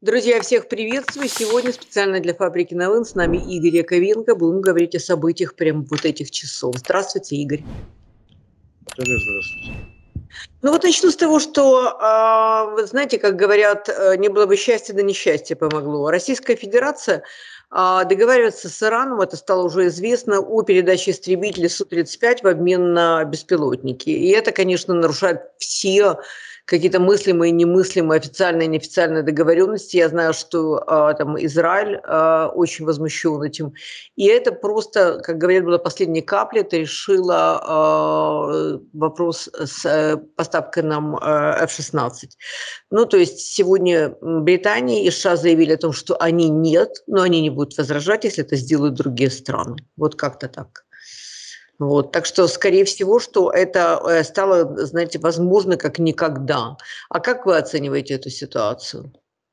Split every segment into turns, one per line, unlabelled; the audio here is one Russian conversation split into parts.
Друзья, всех приветствую. Сегодня специально для «Фабрики новин» с нами Игорь Яковенко. Будем говорить о событиях прямо вот этих часов. Здравствуйте, Игорь.
Здравствуйте.
Ну вот начну с того, что, вы знаете, как говорят, не было бы счастья, да несчастье помогло. Российская Федерация договаривается с Ираном, это стало уже известно, о передаче истребителей Су-35 в обмен на беспилотники. И это, конечно, нарушает все какие-то мыслимые и немыслимые официальные и неофициальные договоренности. Я знаю, что там Израиль очень возмущен этим. И это просто, как говорят, была последней каплей. Это решило вопрос с поставкой нам F-16. Ну, то есть сегодня Британия и США заявили о том, что они нет, но они не будут возражать, если это сделают другие страны. Вот как-то так. Вот. Так что, скорее всего, что это стало, знаете, возможно, как никогда. А как вы оцениваете эту ситуацию?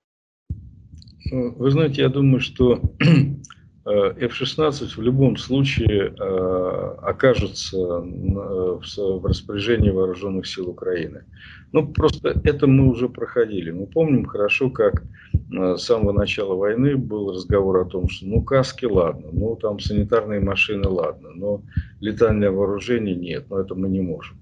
Вы знаете, я думаю, что F-16 в любом случае окажется в распоряжении вооруженных сил Украины. Ну, просто это мы уже проходили. Мы помним хорошо, как с самого начала войны был разговор о том, что ну каски ладно, ну там санитарные машины ладно, но летальное вооружение нет, но это мы не можем.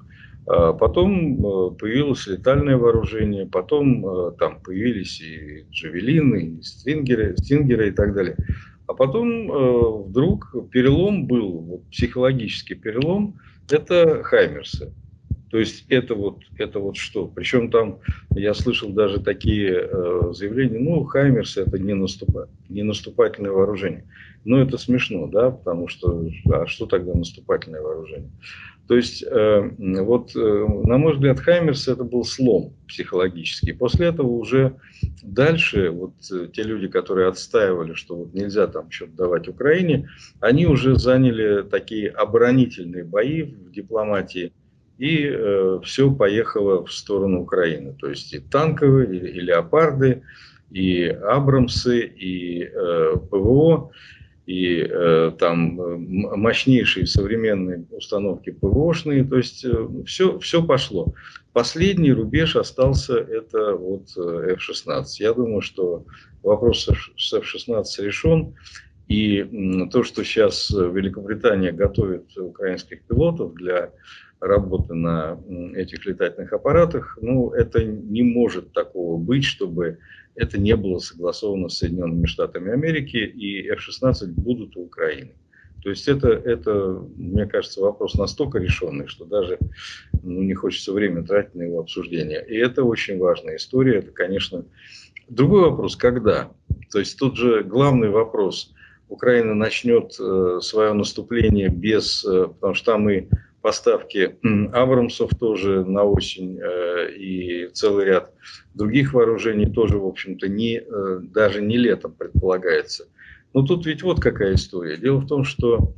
Потом появилось летальное вооружение, потом там появились и джавелины, и стингеры и так далее. А потом вдруг перелом был, вот, психологический перелом, это хаймерсы. То есть это вот что? Причем там я слышал даже такие заявления, ну, хаймерсы это не наступательное вооружение. Но это смешно, да, потому что, а что тогда наступательное вооружение? То есть, на мой взгляд, хаймерс это был слом психологический. После этого уже дальше те люди, которые отстаивали, что вот нельзя там что-то давать Украине, они уже заняли такие оборонительные бои в дипломатии, и все поехало в сторону Украины. То есть и танковые, и леопарды, и абрамсы, и ПВО, и там мощнейшие современные установки ПВОшные, то есть все пошло. Последний рубеж остался, это вот F-16. Я думаю, что вопрос с F-16 решен, и то, что сейчас Великобритания готовит украинских пилотов для работы на этих летательных аппаратах, ну, это не может такого быть, чтобы это не было согласовано с Соединенными Штатами Америки, и F-16 будут у Украины. То есть это, мне кажется, вопрос настолько решенный, что даже не хочется время тратить на его обсуждение. И это очень важная история. Это, конечно, другой вопрос, когда. То есть тут же главный вопрос. Украина начнет свое наступление без, потому что там и поставки Абрамсов тоже на осень и целый ряд других вооружений тоже, в общем-то, даже не летом предполагается. Но тут ведь вот какая история. Дело в том, что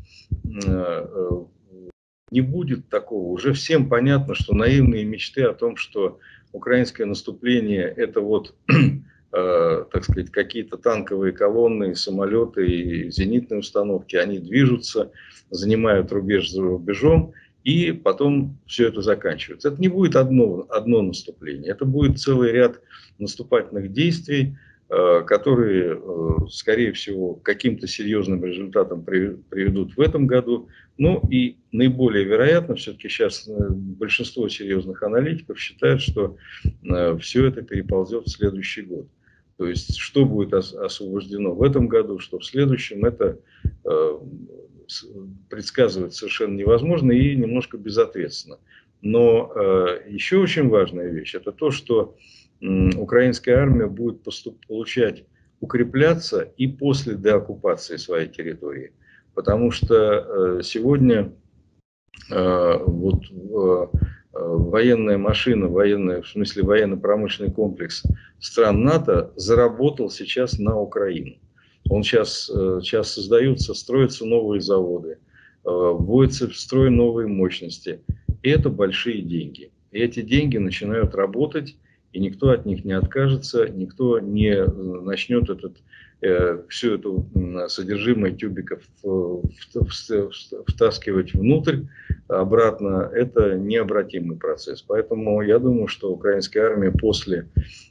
не будет такого. Уже всем понятно, что наивные мечты о том, что украинское наступление – это вот, так сказать, какие-то танковые колонны, самолеты и зенитные установки, они движутся, занимают рубеж за рубежом, и потом все это заканчивается. Это не будет одно наступление, это будет целый ряд наступательных действий, которые, скорее всего, к каким-то серьезным результатам приведут в этом году. Ну и наиболее вероятно, все-таки сейчас большинство серьезных аналитиков считают, что все это переползет в следующий год. То есть, что будет освобождено в этом году, что в следующем, это предсказывать совершенно невозможно и немножко безответственно. Но еще очень важная вещь – это то, что украинская армия будет укрепляться и после деоккупации своей территории. Потому что сегодня военная машина, в смысле военно-промышленный комплекс стран НАТО заработал сейчас на Украину. Он сейчас создаются, строятся новые заводы, вводятся в строй новые мощности. И это большие деньги. И эти деньги начинают работать, и никто от них не откажется, никто не начнет всю эту содержимое тюбиков втаскивать внутрь, обратно. Это необратимый процесс. Поэтому я думаю, что украинская армия после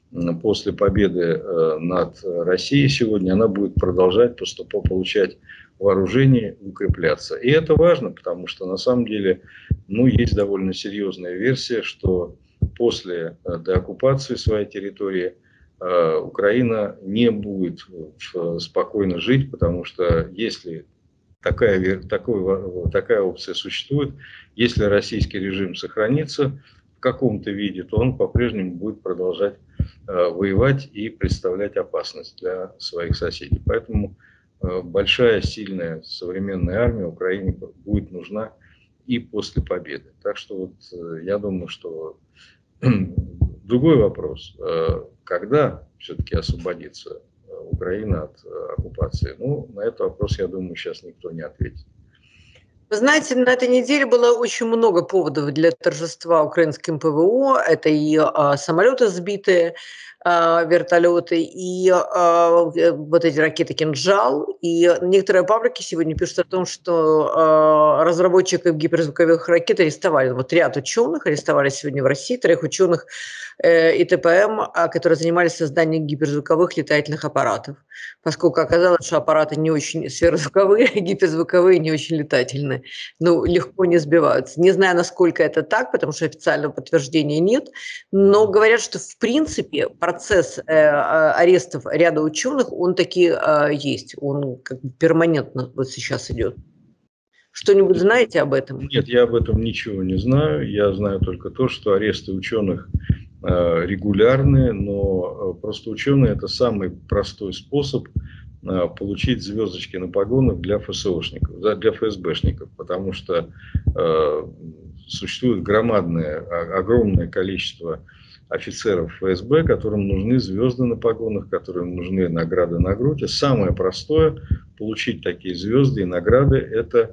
после победы над Россией сегодня, она будет продолжать получать вооружение, укрепляться. И это важно, потому что на самом деле, ну, есть довольно серьезная версия, что после деоккупации своей территории Украина не будет спокойно жить, потому что если такая опция существует, если российский режим сохранится в каком-то виде, то он по-прежнему будет продолжать воевать и представлять опасность для своих соседей. Поэтому большая, сильная, современная армия Украине будет нужна и после победы. Так что вот я думаю, что другой вопрос, когда все-таки освободится Украина от оккупации? Ну, на этот вопрос, я думаю, сейчас никто не ответит.
Вы знаете, на этой неделе было очень много поводов для торжества украинским ПВО. Это и самолеты сбитые, вертолеты, и вот эти ракеты «Кинжал». И некоторые паблики сегодня пишут о том, что разработчиков гиперзвуковых ракет арестовали. Вот ряд ученых арестовали сегодня в России, 3 ученых ИТПМ, которые занимались созданием гиперзвуковых летательных аппаратов. Поскольку оказалось, что аппараты не очень сверхзвуковые, гиперзвуковые не очень летательные. Ну, легко не сбиваются. Не знаю, насколько это так, потому что официального подтверждения нет, но говорят, что в принципе процесс арестов ряда ученых, он таки есть, он как бы перманентно вот сейчас идет. Что-нибудь знаете об этом?
Нет, я об этом ничего не знаю. Я знаю только то, что аресты ученых регулярные, но просто ученые – это самый простой способ получить звездочки на погонах для ФСОшников, для ФСБшников, потому что существует огромное количество офицеров ФСБ, которым нужны звезды на погонах, которым нужны награды на грудь. И самое простое получить такие звезды и награды – это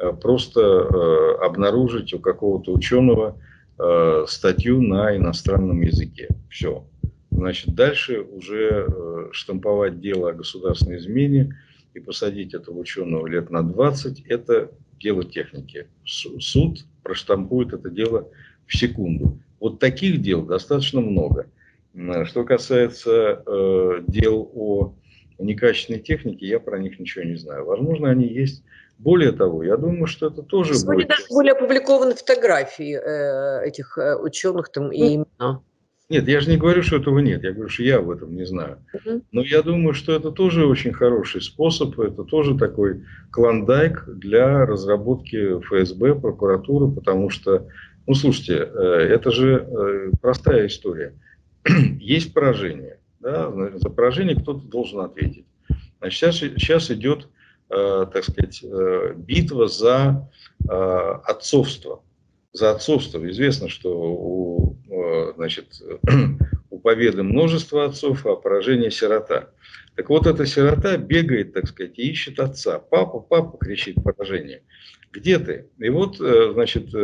просто обнаружить у какого-то ученого статью на иностранном языке. Все. Значит, дальше уже штамповать дело о государственной измене и посадить этого ученого лет на 20 – это дело техники. Суд проштампует это дело в секунду. Вот таких дел достаточно много. Что касается дел о некачественной технике, я про них ничего не знаю. Возможно, они есть. Более того, я думаю, что это тоже
сегодня
будет...
даже были опубликованы фотографии этих ученых там и имена.
Нет, я же не говорю, что этого нет. Я говорю, что я об этом не знаю. Но я думаю, что это тоже очень хороший способ. Это тоже такой клондайк для разработки ФСБ, прокуратуры. Потому что, ну, слушайте, это же простая история. Есть поражение. Да? За поражение кто-то должен ответить. Значит, сейчас идет, так сказать, битва за отцовство. За отцовство. Известно, что значит, у победы множество отцов, а поражение сирота. Так вот, эта сирота бегает, так сказать, и ищет отца. Папа, папа, кричит поражение. Где ты? И вот, значит,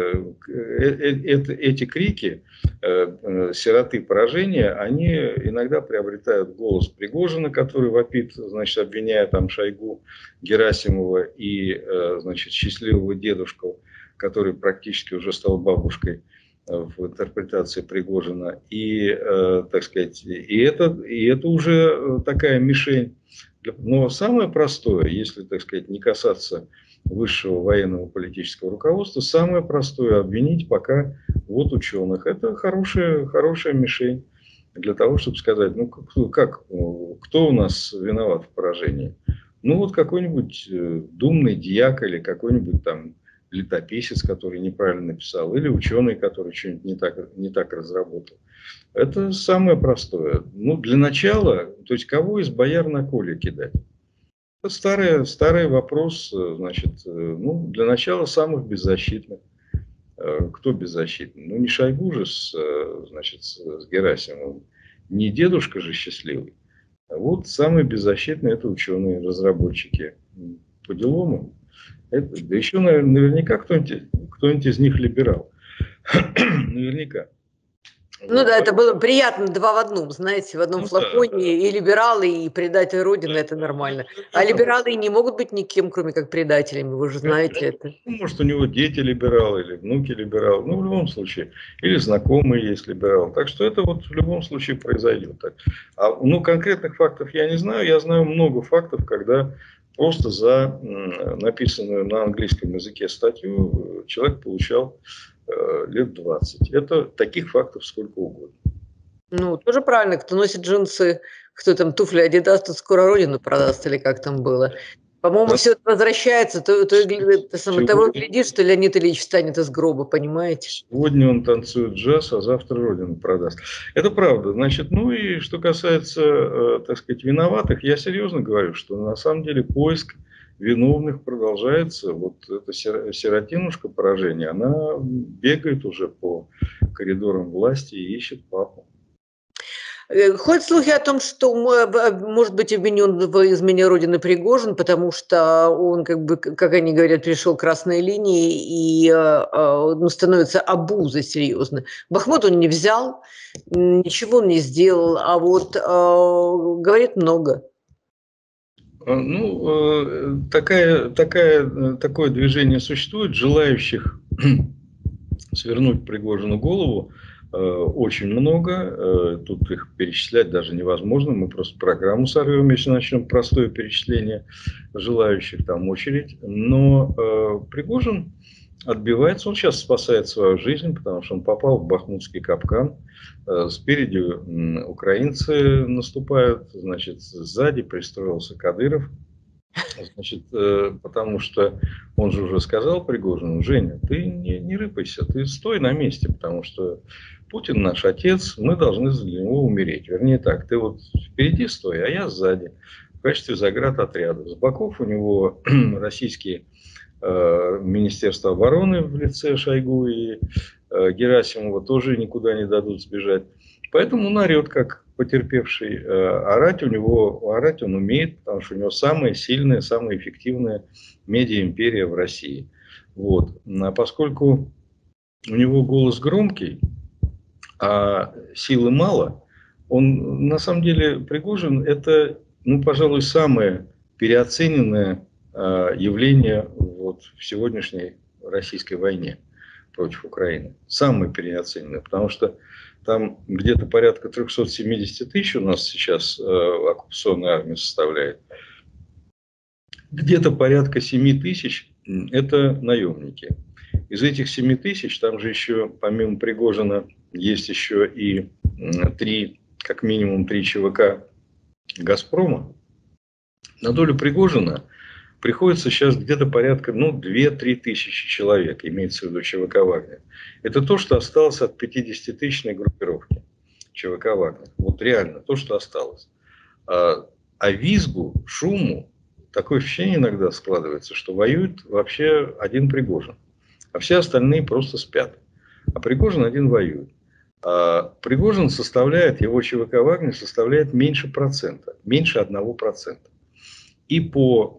эти крики сироты поражения, они иногда приобретают голос Пригожина, который вопит, значит, обвиняя там Шойгу, Герасимова и, значит, счастливого дедушку, который практически уже стал бабушкой в интерпретации Пригожина. И, так сказать, и это уже такая мишень. Но самое простое, если, так сказать, не касаться высшего военного политического руководства, самое простое обвинить пока вот ученых. Это хорошая мишень для того, чтобы сказать, ну кто у нас виноват в поражении? Ну вот какой-нибудь думный дьяк или какой-нибудь там летописец, который неправильно написал, или ученый, который что-нибудь не так разработал. Это самое простое. Ну, для начала, то есть кого из бояр на коле кидать? Это старый вопрос, значит, ну, для начала самых беззащитных. Кто беззащитный? Ну, не Шойгу же значит, с Герасимовым, не дедушка же счастливый. А вот самые беззащитные – это ученые, разработчики. По делам. Да еще наверняка кто-нибудь из них либерал. Наверняка.
Ну
Вот.
да, это было приятно два в одном, знаете, в одном
Ну да, да.
флаконе и либералы, и предатели
Да,
Родины, это
да,
нормально.
это
А
это
либералы и не могут быть никем, кроме как предателями, вы же
конечно.
знаете это.
Ну, может, у него дети либералы или внуки либералы. Ну, в любом случае. Или знакомые есть либералы. Так что это вот в любом случае произойдет. Так. Ну, конкретных фактов я не знаю. Я знаю много фактов, когда просто за написанную на английском языке статью человек получал лет 20. Это таких фактов сколько угодно.
Ну, тоже правильно, кто носит джинсы, кто там туфли Adidas, тот скоро Родину продаст, или как там было. По-моему,
Да,
все это возвращается, того и
сегодня,
глядишь, что Леонид Ильич встанет из гроба, понимаете?
сегодня он танцует джаз, а завтра Родину продаст. Это правда. Значит, ну и что касается, так сказать, виноватых, я серьезно говорю, что на самом деле поиск виновных продолжается. Вот эта сиротинушка поражения, она бегает уже по коридорам власти и ищет папу.
Ходят слухи о том, что может быть обвинен в измене Родины Пригожин, потому что он, как бы, как они говорят, перешел красные линии и ну, становится обузой серьезно. Бахмут он не взял, ничего он не сделал, а вот говорит много.
Ну, такое движение существует, желающих свернуть Пригожину голову очень много. Тут их перечислять даже невозможно. Мы просто программу сорвем, если начнем простое перечисление желающих, там очередь. Но Пригожин отбивается, он сейчас спасает свою жизнь, потому что он попал в бахмутский капкан. Спереди украинцы наступают, значит, сзади пристроился Кадыров. Значит, потому что он же уже сказал Пригожину: Женя, ты не рыпайся, ты стой на месте, потому что Путин наш отец, мы должны за него умереть. Вернее так, ты вот впереди стой, а я сзади, в качестве заградотряда. С боков у него российские Министерство обороны в лице Шойгу и Герасимова тоже никуда не дадут сбежать. Поэтому он орет, как потерпевший. Орать он умеет, потому что у него самая сильная, самая эффективная медиа-империя в России. Вот. А поскольку у него голос громкий, а силы мало, он, на самом деле, Пригожин, это, ну, пожалуй, самое переоцененное явление вот в сегодняшней российской войне против Украины. Самое переоцененное, потому что там где-то порядка 370 тысяч у нас сейчас оккупационная армия составляет. Где-то порядка 7 тысяч это наемники. Из этих 7 тысяч, там же еще, помимо Пригожина, есть еще и как минимум 3 ЧВК «Газпрома». На долю Пригожина приходится сейчас где-то порядка 2-3 тысячи человек, имеется в виду ЧВК «Вагнер». Это то, что осталось от 50-тысячной группировки ЧВК «Вагнер». Вот реально то, что осталось. А визгу, шуму, такое ощущение иногда складывается, что воюет вообще один Пригожин, а все остальные просто спят. А Пригожин один воюет. Пригожин составляет, его ЧВК «Вагнер» составляет меньше процента, меньше 1%. И по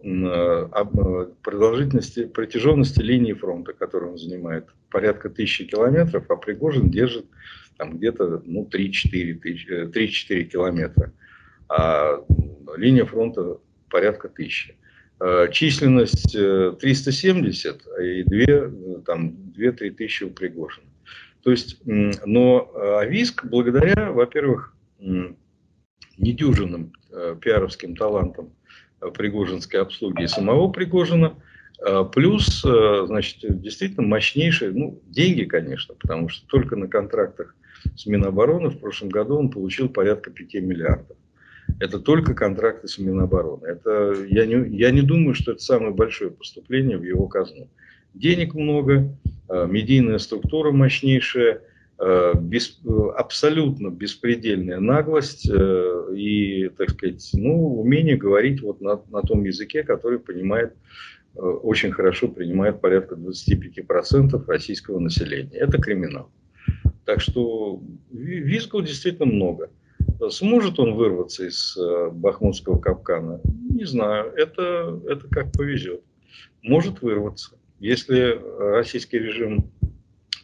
протяженности линии фронта, которую он занимает, порядка 1000 километров, а Пригожин держит там где-то 3-4 километра. А линия фронта порядка 1000. Численность 370 и 2-3 тысячи у Пригожина. То есть, но Виск, благодаря, во-первых, недюжинным пиаровским талантам пригожинской обслуги и самого Пригожина, плюс, значит, действительно мощнейшие, деньги, конечно, потому что только на контрактах с Минобороны в прошлом году он получил порядка 5 миллиардов. Это только контракты с Минобороны. Я не думаю, что это самое большое поступление в его казну. Денег много, медийная структура мощнейшая, абсолютно беспредельная наглость и, так сказать, умение говорить вот на том языке, который очень хорошо принимает порядка 25% российского населения. Это криминал. Так что визгов действительно много. Сможет он вырваться из бахмутского капкана? Не знаю. Это как повезет. Может вырваться. Если российский режим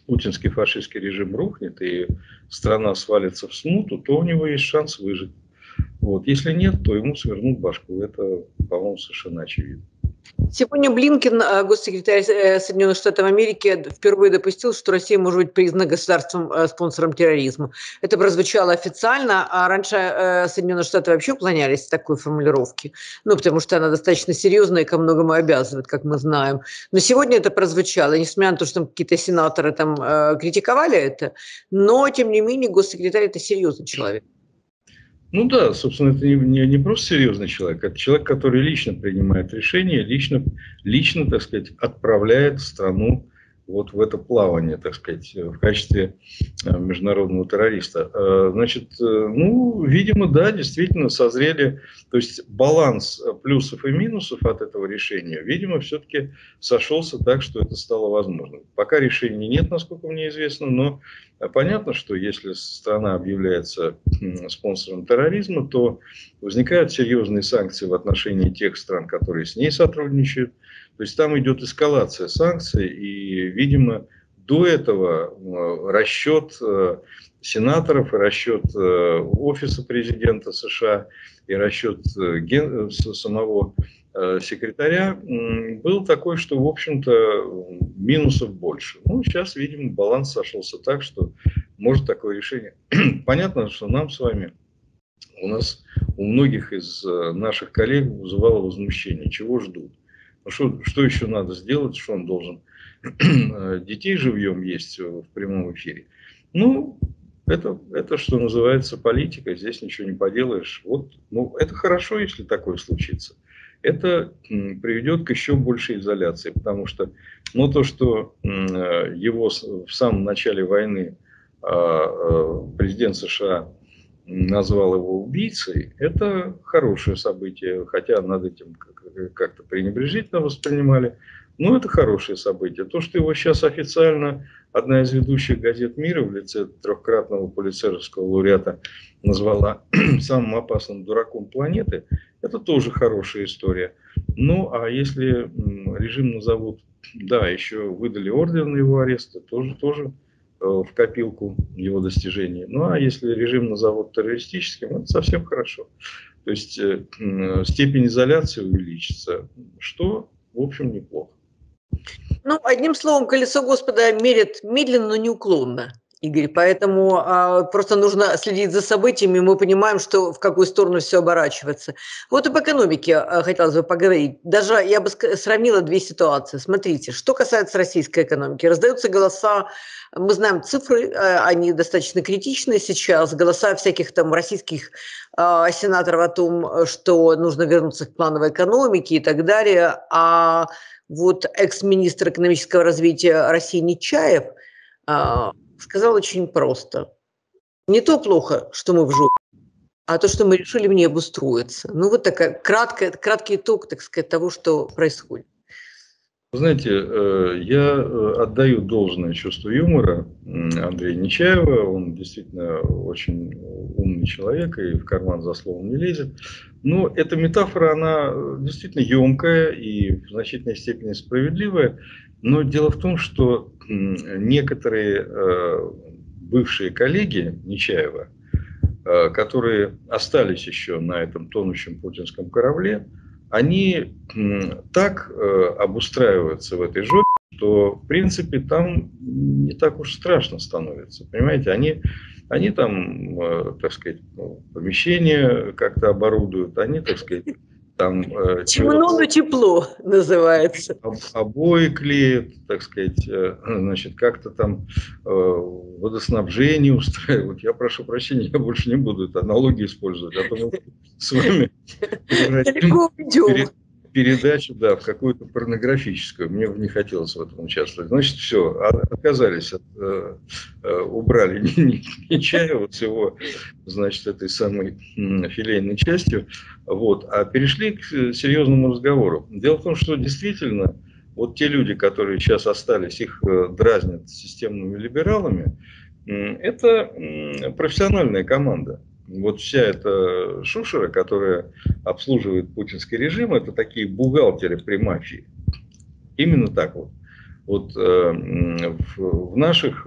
путинский фашистский режим рухнет и страна свалится в смуту, то у него есть шанс выжить. Вот. Если нет, то ему свернут башку. Это, по-моему, совершенно очевидно.
Сегодня Блинкен, госсекретарь Соединенных Штатов Америки, впервые допустил, что Россия может быть признана государством-спонсором терроризма. Это прозвучало официально, а раньше Соединенные Штаты вообще уклонялись от такой формулировки, ну, потому что она достаточно серьезная и ко многому обязывает, как мы знаем. Но сегодня это прозвучало, несмотря на то, что какие-то сенаторы там критиковали это, но, тем не менее, госсекретарь – это серьезный человек.
Ну да, собственно, это не просто серьезный человек, это человек, который лично принимает решения, лично, так сказать, отправляет страну вот в это плавание, так сказать, в качестве международного террориста. Значит, ну, видимо, да, действительно созрели, то есть баланс плюсов и минусов от этого решения, видимо, все-таки сошелся так, что это стало возможным. Пока решений нет, насколько мне известно, но понятно, что если страна объявляется спонсором терроризма, то возникают серьезные санкции в отношении тех стран, которые с ней сотрудничают. То есть там идет эскалация санкций, и, видимо, до этого расчет сенаторов, и расчет офиса президента США, и расчет самого секретаря был такой, что, в общем-то, минусов больше. Ну, сейчас, видимо, баланс сошелся так, что может такое решение. Понятно, что нам с вами, у многих из наших коллег вызывало возмущение. Чего ждут? Ну, что еще надо сделать? Что он должен детей живьем есть в прямом эфире? Ну, это что называется политика, здесь ничего не поделаешь. Вот, ну, это хорошо, если такое случится. Это приведет к еще большей изоляции, потому что то, что его в самом начале войны президент США назвал его убийцей, это хорошее событие, хотя над этим как-то пренебрежительно воспринимали, но это хорошее событие. То, что его сейчас официально одна из ведущих газет мира в лице трехкратного пулитцеровского лауреата назвала самым опасным дураком планеты, это тоже хорошая история. Ну, а если режим назовут, да, еще выдали ордер на его арест, тоже в копилку его достижений. Ну, а если режим назовут террористическим, это совсем хорошо. То есть степень изоляции увеличится, что, в общем, неплохо.
Ну, одним словом, колесо Господа мерит медленно, но неуклонно, Игорь. Поэтому просто нужно следить за событиями. Мы понимаем, что в какую сторону все оборачивается. Вот об экономике хотелось бы поговорить. Даже я бы сравнила две ситуации. Смотрите, что касается российской экономики. Раздаются голоса, мы знаем цифры, они достаточно критичные сейчас. Голоса всяких там российских сенаторов о том, что нужно вернуться к плановой экономике и так далее. А вот экс-министр экономического развития России Нечаев сказал очень просто. Не то плохо, что мы в жопе, а то, что мы решили в ней обустроиться. Ну, вот такой краткий итог, так сказать, того, что происходит.
Знаете, я отдаю должное чувству юмора Андрея Нечаева. Он действительно очень умный человек и в карман за словом не лезет. Но эта метафора, она действительно емкая и в значительной степени справедливая. Но дело в том, что некоторые бывшие коллеги Нечаева, которые остались еще на этом тонущем путинском корабле, они так обустраиваются в этой жопе, что, в принципе, там не так уж страшно становится. Понимаете, они там, так сказать, помещения как-то оборудуют, они, так сказать, там...
Темно, но тепло называется.
Обои клеят, так сказать, значит, как-то там водоснабжение устраивают. Я прошу прощения, я больше не буду эту аналогию использовать, а то мы с вами передачу, да, в какую-то порнографическую. Мне бы не хотелось в этом участвовать. Значит, все, отказались, убрали Нечаева с его, значит, этой самой филейной частью, вот, а перешли к серьезному разговору. Дело в том, что действительно вот те люди, которые сейчас остались, их дразнят системными либералами, это профессиональная команда. Вот вся эта шушера, которая обслуживает путинский режим, это такие бухгалтеры при мафии. Именно так вот. Вот в наших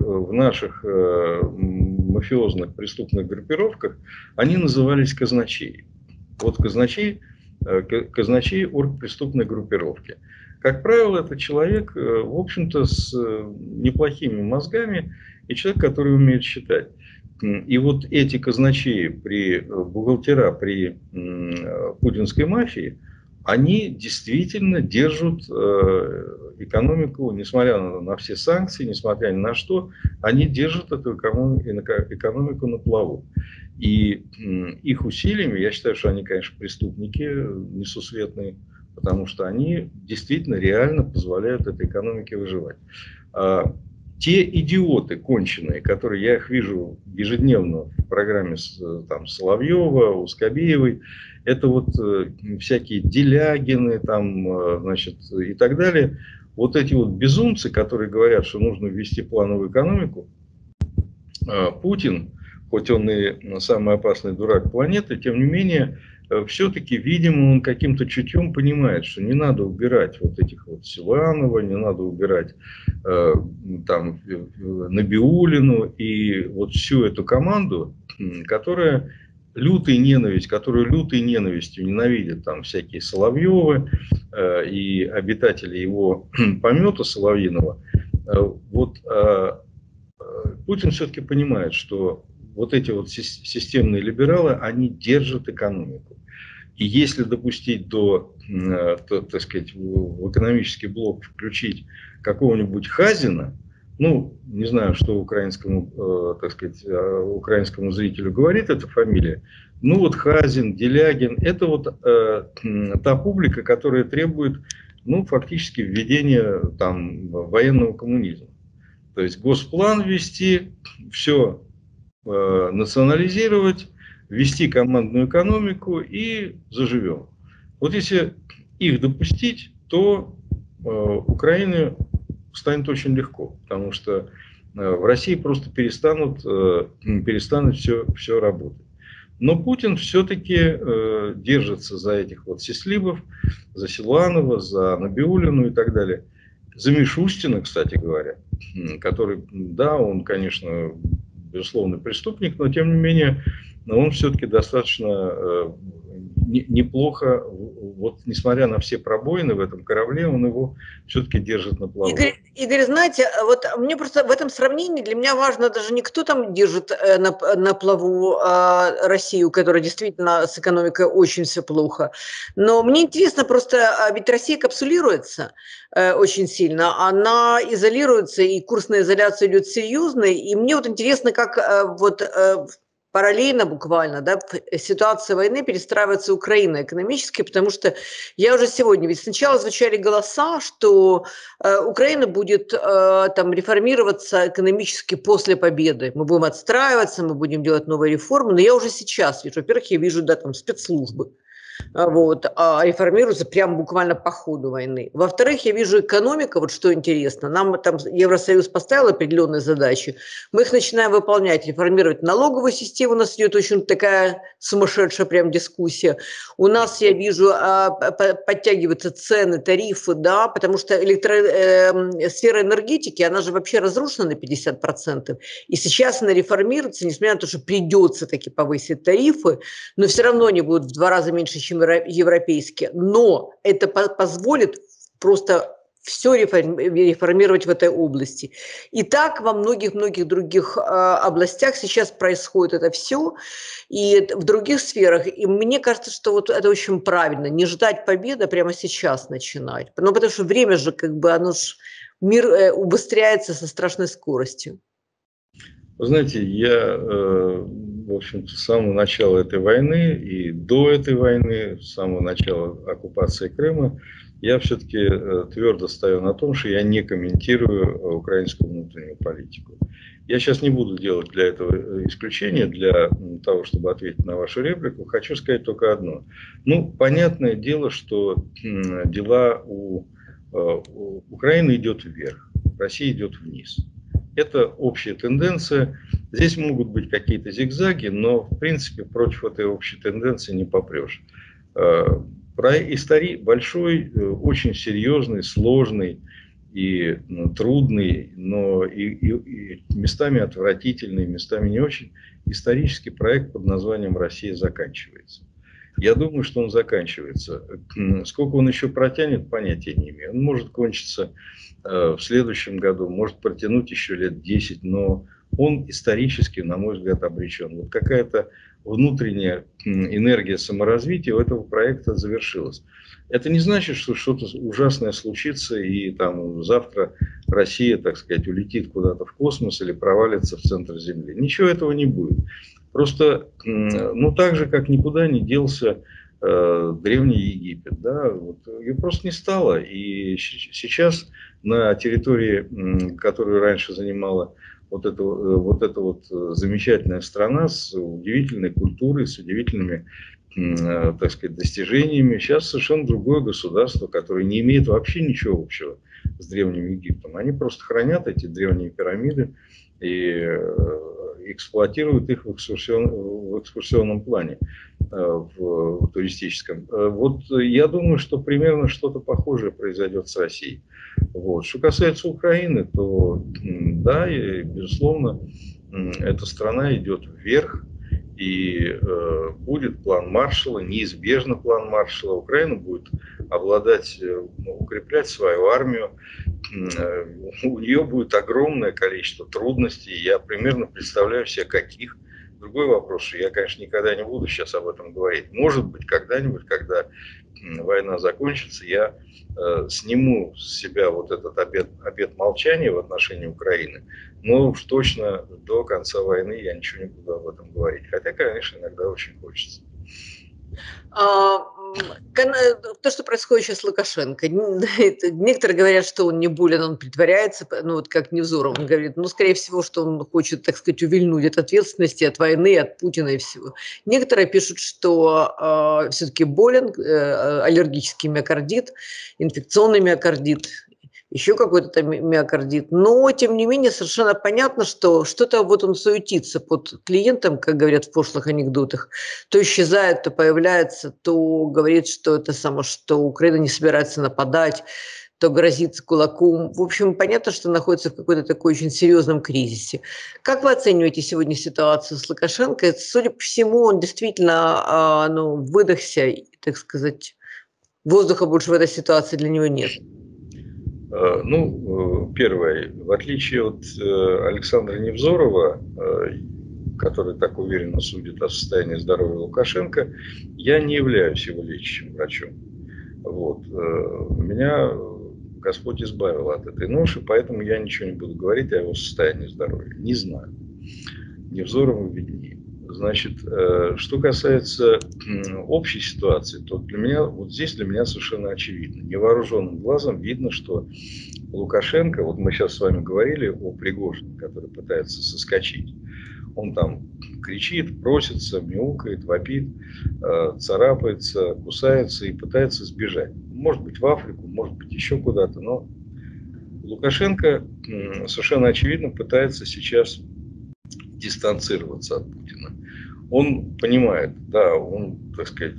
мафиозных преступных группировках они назывались казначеи. Вот казначей оргпреступной группировки. Как правило, это человек, в общем-то, с неплохими мозгами и человек, который умеет считать. И вот эти казначеи, бухгалтера при путинской мафии, они действительно держат экономику, несмотря на все санкции, несмотря ни на что, они держат эту экономику на плаву. И их усилиями, я считаю, что они, конечно, преступники несусветные, потому что они действительно реально позволяют этой экономике выживать. Те идиоты конченые, которые я их вижу ежедневно в программе там, Соловьева, Ускобеевой, это вот всякие Делягины там, значит, и так далее. Вот эти вот безумцы, которые говорят, что нужно ввести плановую экономику, Путин, хоть он и самый опасный дурак планеты, тем не менее, все-таки, видимо, он каким-то чутьем понимает, что не надо убирать вот этих вот Силуанова, не надо убирать там Набиуллину и вот всю эту команду, которую лютой ненавистью ненавидят там всякие Соловьевы и обитатели его помета Соловьиного. Вот Путин все-таки понимает, что вот эти вот системные либералы, они держат экономику. И если допустить так сказать, в экономический блок включить какого-нибудь Хазина, ну, не знаю, что украинскому, так сказать, украинскому зрителю говорит эта фамилия, ну вот Хазин, Делягин, это вот та публика, которая требует, ну, фактически введения там военного коммунизма. То есть госплан ввести, все национализировать, ввести командную экономику и заживем. Вот если их допустить, то Украине станет очень легко, потому что в России просто перестанут все работать. Но Путин все-таки держится за этих вот сислибов, за Силуанова, за Набиуллину и так далее. За Мишустина, кстати говоря, который, да, он, конечно, безусловно, преступник, но тем не менее он все-таки достаточно неплохо, вот несмотря на все пробоины в этом корабле, он его все-таки держит на плаву.
Игорь, знаете, вот мне просто в этом сравнении для меня важно даже не кто там держит на плаву Россию, которая действительно с экономикой очень все плохо, но мне интересно просто, ведь Россия капсулируется очень сильно, она изолируется, и курс на изоляцию идет серьезный, и мне вот интересно, как параллельно буквально, да, ситуация войны перестраивается Украина экономически, потому что я уже сегодня, ведь сначала звучали голоса, что Украина будет там реформироваться экономически после победы. Мы будем отстраиваться, мы будем делать новые реформы, но я уже сейчас вижу, во-первых, я вижу, да, там спецслужбы, вот, реформируется прямо буквально по ходу войны. Во-вторых, я вижу экономика, вот что интересно, нам там Евросоюз поставил определенные задачи, мы их начинаем выполнять, реформировать налоговую систему, у нас идет очень такая сумасшедшая прям дискуссия. У нас, я вижу, подтягиваются цены, тарифы, да, потому что сфера энергетики, она же вообще разрушена на 50%, и сейчас она реформируется, несмотря на то, что придется таки повысить тарифы, но все равно они будут в 2 раза меньше, чем европейские, но это позволит просто все реформировать в этой области. И так во многих-многих других областях сейчас происходит это все, и в других сферах. И мне кажется, что вот это очень правильно, не ждать победы, прямо сейчас начинать. Ну, потому что время же, как бы, мир убыстряется со страшной скоростью.
Вы знаете, я, в общем-то, с самого начала этой войны и до этой войны, с самого начала оккупации Крыма, я все-таки твердо стою на том, что я не комментирую украинскую внутреннюю политику. Я сейчас не буду делать для этого исключения, для того, чтобы ответить на вашу реплику. Хочу сказать только одно. Ну, понятное дело, что дела у Украины идет вверх, Россия идет вниз. Это общая тенденция. Здесь могут быть какие-то зигзаги, но, в принципе, против этой общей тенденции не попрешь. Большой, очень серьезный, сложный и трудный, но и местами отвратительный, местами не очень, исторический проект под названием «Россия» заканчивается. Я думаю, что он заканчивается. Сколько он еще протянет, понятия не имею. Он может кончиться в следующем году, может протянуть еще лет 10, но он исторически, на мой взгляд, обречен. Вот какая-то внутренняя энергия саморазвития у этого проекта завершилась. Это не значит, что что-то ужасное случится, и там завтра Россия, так сказать, улетит куда-то в космос или провалится в центр Земли. Ничего этого не будет. Просто, ну, так же, как никуда не делся Древний Египет, да, вот, ее просто не стало. И сейчас на территории, которую раньше занимала вот эта вот замечательная страна с удивительной культурой, с удивительными, так сказать, достижениями, сейчас совершенно другое государство, которое не имеет вообще ничего общего с Древним Египтом. Они просто хранят эти древние пирамиды и эксплуатируют их в экскурсионном плане, в туристическом. Вот я думаю, что примерно что-то похожее произойдет с Россией. Вот. Что касается Украины, то да, и, безусловно, эта страна идет вверх, и будет план Маршалла, неизбежно план Маршалла. Украина будет обладать, укреплять свою армию, у нее будет огромное количество трудностей. Я примерно представляю себе, каких. Другой вопрос, что я, конечно, никогда не буду сейчас об этом говорить. Может быть, когда-нибудь, когда война закончится, я сниму с себя вот этот обет молчания в отношении Украины, но уж точно до конца войны я ничего не буду об этом говорить. Хотя, конечно, иногда очень хочется.
То, что происходит сейчас с Лукашенко, некоторые говорят, что он не болен, он притворяется, ну вот как Невзоров, он говорит, ну, скорее всего, что он хочет, так сказать, увильнуть от ответственности, от войны, от Путина и всего. Некоторые пишут, что все-таки болен, аллергический миокардит, инфекционный миокардит, еще какой-то там миокардит. Но, тем не менее, совершенно понятно, что что-то вот он суетится под клиентом, как говорят в пошлых анекдотах. То исчезает, то появляется, то говорит, что это само, что Украина не собирается нападать, то грозит кулаком. В общем, понятно, что находится в какой-то такой очень серьезном кризисе. Как вы оцениваете сегодня ситуацию с Лукашенко? Судя по всему, он действительно выдохся, так сказать, воздуха больше в этой ситуации для него нет.
Ну, первое, в отличие от Александра Невзорова, который так уверенно судит о состоянии здоровья Лукашенко, я не являюсь его лечащим врачом. Вот. Меня Господь избавил от этой ноши, поэтому я ничего не буду говорить о его состоянии здоровья. Не знаю. Невзорову виднее. Значит, что касается общей ситуации, то для меня, вот здесь для меня совершенно очевидно. Невооруженным глазом видно, что Лукашенко, вот мы сейчас с вами говорили о Пригожине, который пытается соскочить. Он там кричит, просится, мяукает, вопит, царапается, кусается и пытается сбежать. Может быть, в Африку, может быть, еще куда-то, но Лукашенко совершенно очевидно пытается сейчас дистанцироваться от Путина. Он понимает, да, он, так сказать,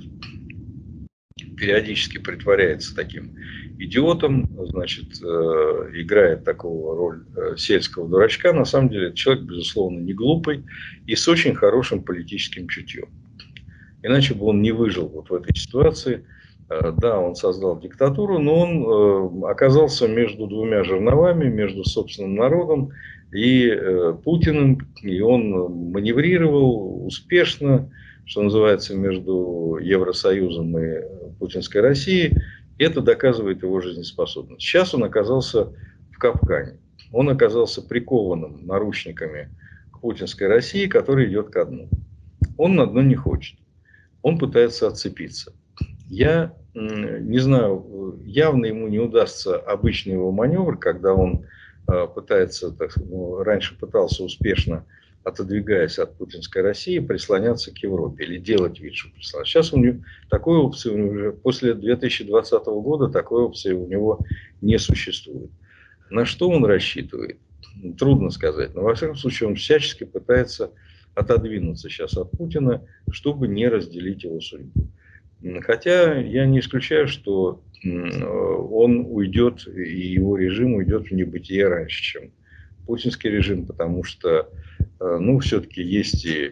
периодически притворяется таким идиотом, значит, играет такого роль сельского дурачка. На самом деле, человек, безусловно, не глупый и с очень хорошим политическим чутьем. Иначе бы он не выжил вот в этой ситуации. Да, он создал диктатуру, но он оказался между двумя жерновами, между собственным народом и Путиным, и он маневрировал успешно, что называется, между Евросоюзом и путинской Россией. Это доказывает его жизнеспособность. Сейчас он оказался в капкане. Он оказался прикованным наручниками к путинской России, которая идет ко дну. Он на дно не хочет. Он пытается отцепиться. Я не знаю, явно ему не удастся обычный его маневр, когда он пытается, так сказать, раньше пытался успешно, отодвигаясь от путинской России, прислоняться к Европе или делать вид, что прислоняться. Сейчас у него такой опции уже после 2020 года такой опции у него не существует. На что он рассчитывает? Трудно сказать. Но во всяком случае он всячески пытается отодвинуться сейчас от Путина, чтобы не разделить его судьбу. Хотя я не исключаю, что он уйдет, и его режим уйдет в небытие раньше, чем путинский режим, потому что, ну, все-таки есть и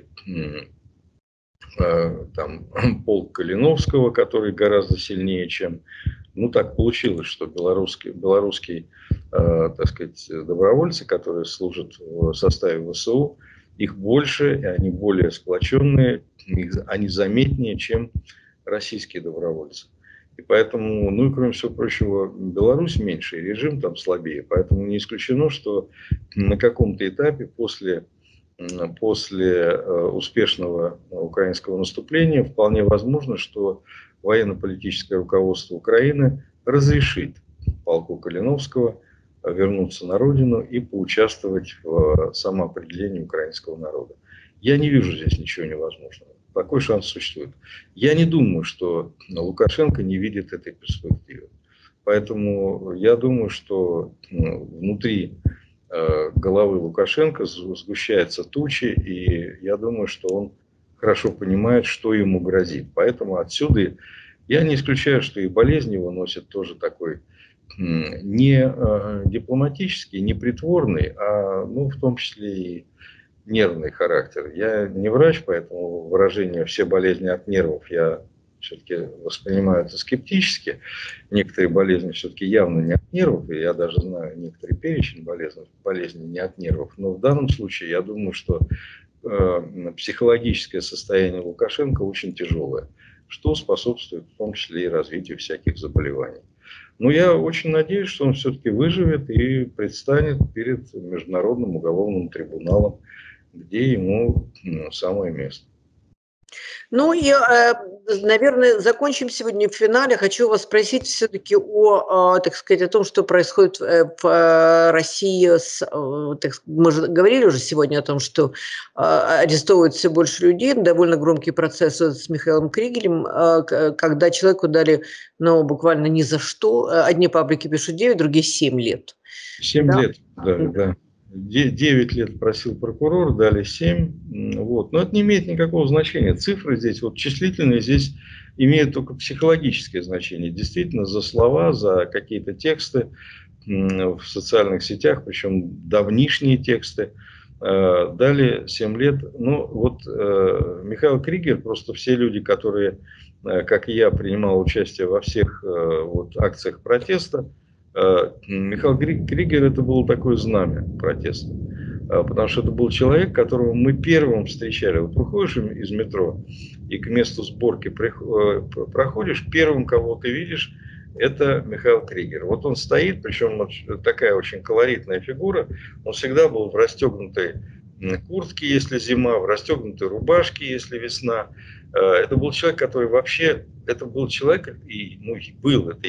там полк Калиновского, который гораздо сильнее, чем... Ну, так получилось, что белорусские, так сказать, добровольцы, которые служат в составе ВСУ, их больше, и они более сплоченные, они заметнее, чем российские добровольцы. И поэтому, ну и кроме всего прочего, Беларусь меньше, и режим там слабее. Поэтому не исключено, что на каком-то этапе после успешного украинского наступления вполне возможно, что военно-политическое руководство Украины разрешит полку Калиновского вернуться на родину и поучаствовать в самоопределении украинского народа. Я не вижу здесь ничего невозможного. Такой шанс существует. Я не думаю, что Лукашенко не видит этой перспективы. Поэтому я думаю, что внутри головы Лукашенко сгущаются тучи, и я думаю, что он хорошо понимает, что ему грозит. Поэтому отсюда я не исключаю, что и болезнь его носит тоже такой не дипломатический, не притворный, а ну, в том числе и нервный характер. Я не врач, поэтому выражение «все болезни от нервов» я все-таки воспринимаю это скептически. Некоторые болезни все-таки явно не от нервов, и я даже знаю некоторый перечень болезней не от нервов. Но в данном случае я думаю, что психологическое состояние Лукашенко очень тяжелое, что способствует в том числе и развитию всяких заболеваний. Но я очень надеюсь, что он все-таки выживет и предстанет перед Международным уголовным трибуналом, где ему самое место.
Ну и, наверное, закончим сегодня в финале. Хочу вас спросить все-таки так сказать, о том, что происходит в России. Мы же говорили уже сегодня о том, что арестовывают все больше людей. Довольно громкий процесс с Михаилом Кригером, когда человеку дали, ну, буквально ни за что. Одни паблики пишут 9, другие 7 лет.
7 лет, да. 9 лет просил прокурор, дали 7. Вот. Но это не имеет никакого значения. Цифры здесь, вот числительные здесь имеют только психологическое значение. Действительно, за слова, за какие-то тексты в социальных сетях, причем давнишние тексты, дали 7 лет. Ну, вот Михаил Кригер, просто все люди, которые, как и я, принимал участие во всех вот, акциях протеста, Михаил Кригер это было такое знамя протеста, потому что это был человек, которого мы первым встречали. Вот выходишь из метро и к месту сборки проходишь, первым, кого ты видишь, это Михаил Кригер. Вот он стоит, причем такая очень колоритная фигура, он всегда был в расстегнутой куртке, если зима, в расстегнутой рубашке, если весна. Это был человек, который вообще, это был человек, и ну, был, это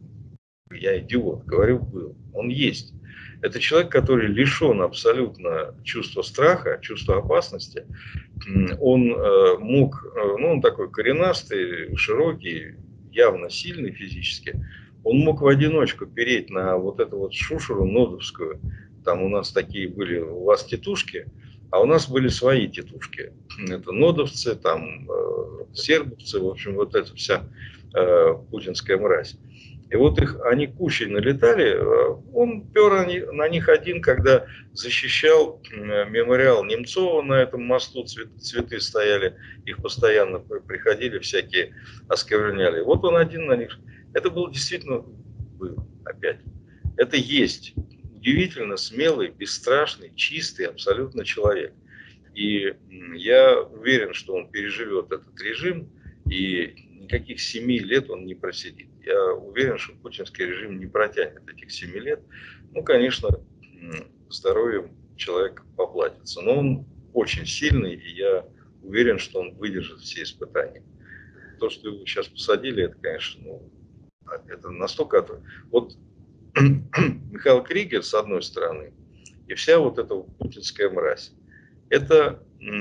я идиот, говорю, был. Он есть. Это человек, который лишен абсолютно чувства страха, чувства опасности. Он мог, ну, он такой коренастый, широкий, явно сильный физически. Он мог в одиночку переть на вот эту вот шушеру нодовскую. Там у нас такие были, у вас тетушки, а у нас были свои тетушки. Это нодовцы, там сербовцы, в общем, вот эта вся путинская мразь. И вот они кучей налетали, он пер на них один, когда защищал мемориал Немцова на этом мосту, цветы стояли, их постоянно приходили, всякие оскверняли. Вот он один на них. Это был действительно, опять, это есть удивительно смелый, бесстрашный, чистый абсолютно человек. И я уверен, что он переживет этот режим, и никаких 7 лет он не просидит. Я уверен, что путинский режим не протянет этих 7 лет. Ну, конечно, здоровьем человек поплатится. Но он очень сильный, и я уверен, что он выдержит все испытания. То, что его сейчас посадили, это, конечно, ну, это настолько... Вот Михаил Кригер, с одной стороны, и вся вот эта путинская мразь. Это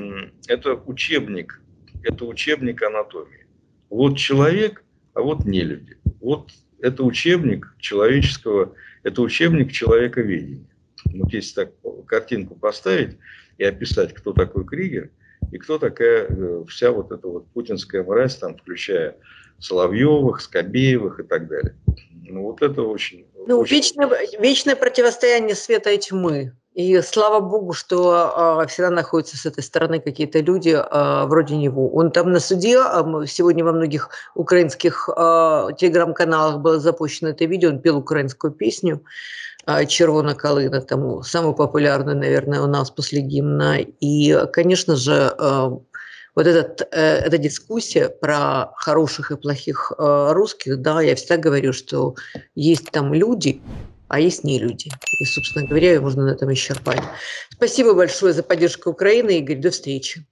учебник анатомии. Вот человек, а вот нелюди. Вот это учебник человеческого, это учебник человековедения. Вот если так картинку поставить и описать, кто такой Кригер, и кто такая вся вот эта вот путинская мразь, там, включая Соловьевых, Скобеевых и так далее. Ну, вот это очень...
Ну, вечное противостояние света и тьмы. И слава богу, что всегда находятся с этой стороны какие-то люди вроде него. Он там на суде, сегодня во многих украинских телеграм-каналах было запущено это видео, он пел украинскую песню «Червона калина», там самую популярную, наверное, у нас после гимна. И, конечно же, вот эта дискуссия про хороших и плохих русских, да, я всегда говорю, что есть там люди, а есть не люди. И, собственно говоря, можно на этом исчерпать. Спасибо большое за поддержку Украины, Игорь. До встречи.